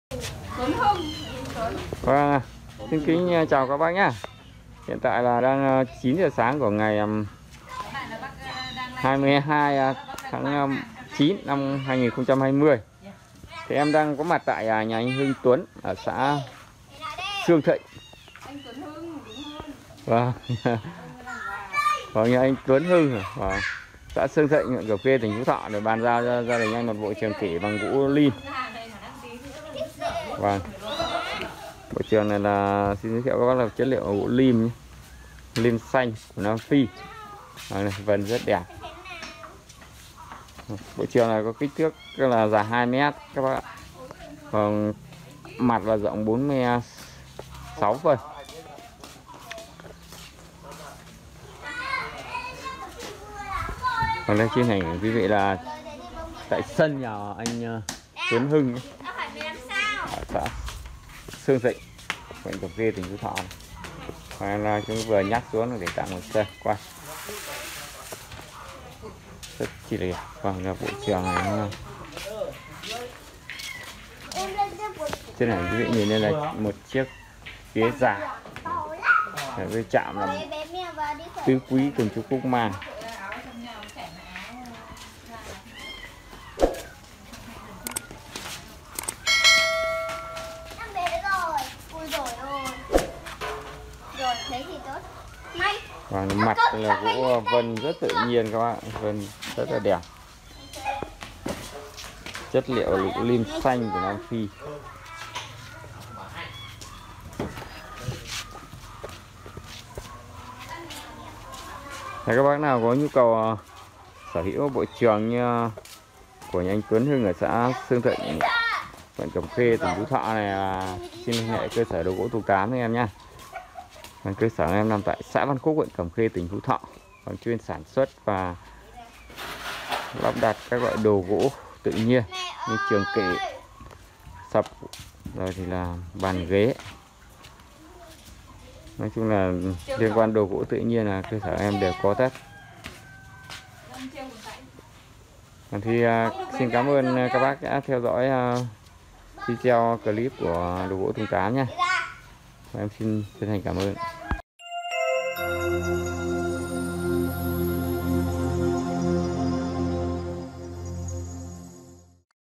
Vâng, xin kính chào các bác nhá. Hiện tại là đang 9 giờ sáng của ngày 22 tháng 9 năm 2020. Thì em đang có mặt tại nhà anh Hưng Tuấn ở xã Sương Thịnh. Vâng. Vâng, nhà anh Tuấn Hưng ở xã Sương Thịnh, huyện Cẩm Khê, tỉnh Phú Thọ để bàn giao cho gia đình anh một bộ trường kỷ bằng gỗ lim. Vâng. Bộ trường này là xin giới thiệu các bác là chất liệu gỗ lim nhé. Lim xanh của Nam Phi. Vân rất đẹp. Bộ trường này có kích thước là dài 2 mét các bác ạ. Còn mặt là rộng 46 phân. Còn đây trên hình của quý vị là tại sân nhà anh Tuấn Hưng ấy, ở xã Sương Thịnh, huyện Cẩm Khê, tỉnh Phú Thọ. Là chúng vừa nhắc xuống để tặng một xe qua rất chi là đẹp. Vâng, là bộ trường này trên này quý vị nhìn đây là một chiếc ghế dài với chạm là tứ quý từng chú cúc mang. Và mặt là gỗ vân rất tự nhiên các bạn, vân rất là đẹp. Chất liệu gỗ lim xanh của Nam Phi. Nếu các bác nào có nhu cầu sở hữu bộ trường như của nhà anh Tuấn Hưng ở xã Sương Thịnh, huyện Cẩm Khê, tỉnh Phú Thọ này, xin liên hệ cơ sở đồ gỗ Tùng Tám với em nhé. Cơ sở em nằm tại xã Văn Khúc, huyện Cẩm Khê, tỉnh Phú Thọ, còn chuyên sản xuất và lắp đặt các loại đồ gỗ tự nhiên như trường kỷ, sập, rồi thì là bàn ghế. Nói chung là liên quan đồ gỗ tự nhiên là cơ sở em đều có tất. Thì xin cảm ơn các bác đã theo dõi video clip của đồ gỗ Tùng Tám nha. Em xin chân thành cảm ơn.